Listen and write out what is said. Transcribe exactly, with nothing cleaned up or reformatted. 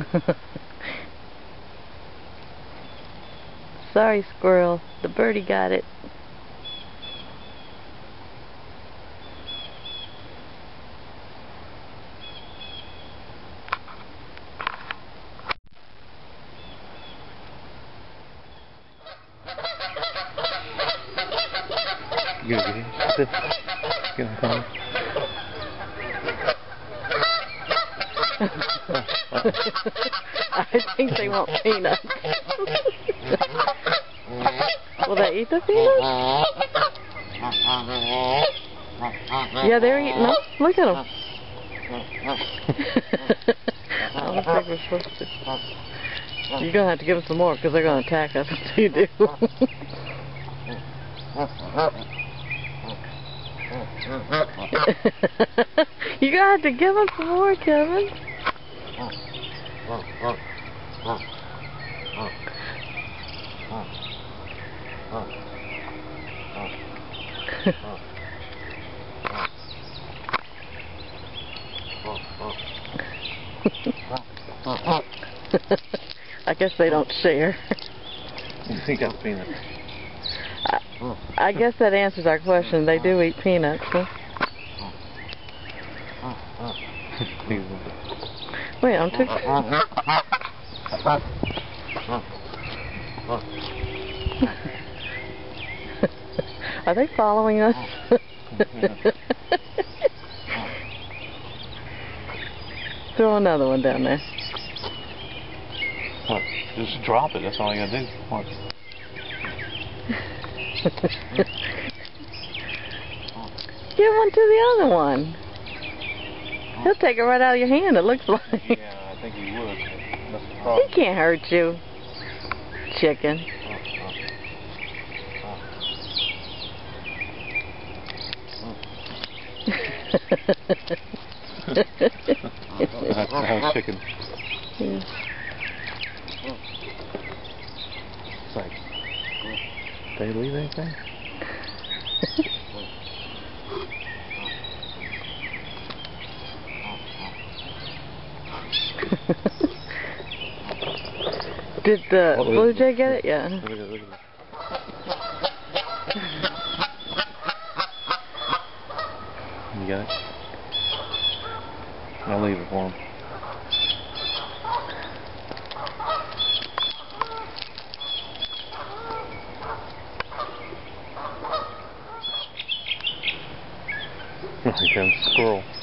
Sorry, squirrel. The birdie got it. You gonna get it? Sit. Get on camera. I think they want peanuts. Will they eat the peanuts? Yeah, they're eating them. Look at them. I don't think we're supposed to. You're going to have to give us some more because they're going to attack us if you do. You're going to have to give us some more, Kevin. I guess they don't share. You got peanuts. I, I guess that answers our question. They do eat peanuts. Huh? Wait, I'm too... Are they following us? Throw another one down there. What? Just drop it. That's all you gotta do. What? Give one to the other one. He'll take it right out of your hand, it looks like. Yeah, I think he would. That's the problem. He can't hurt you. Chicken. That's how chicken. Yeah. It's like, did they leave anything? Did the oh, blue jay get it? Yeah. Look at it, look at it. You got it? I'll leave it for him. Here comes the squirrel.